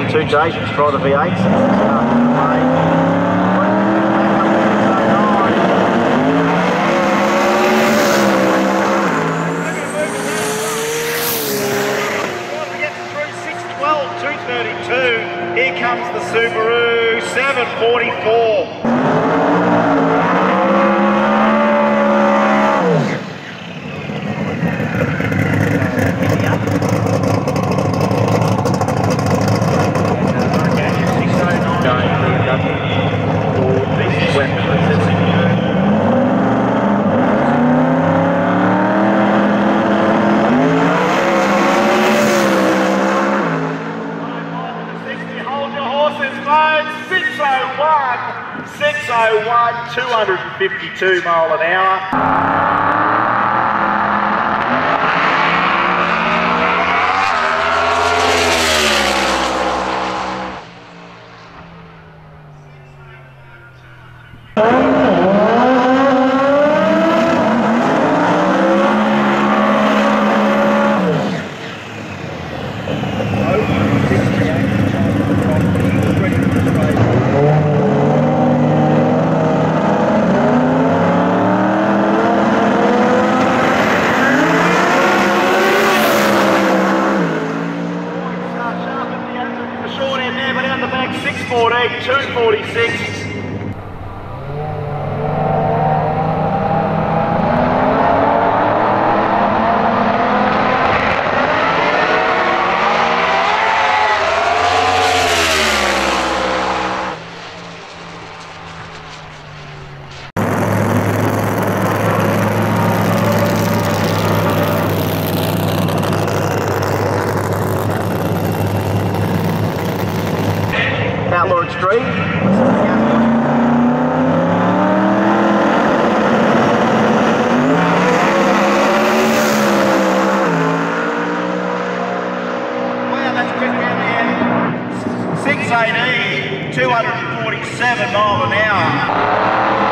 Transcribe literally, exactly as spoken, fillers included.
two J, try the V eights. two thirty-two, here comes the Subaru seven forty-four. six oh one, two hundred fifty-two mile an hour. six fourteen, two forty-six. Outlawed Street. Wow, that's quick around the end. six eighteen, two forty-seven mile an hour.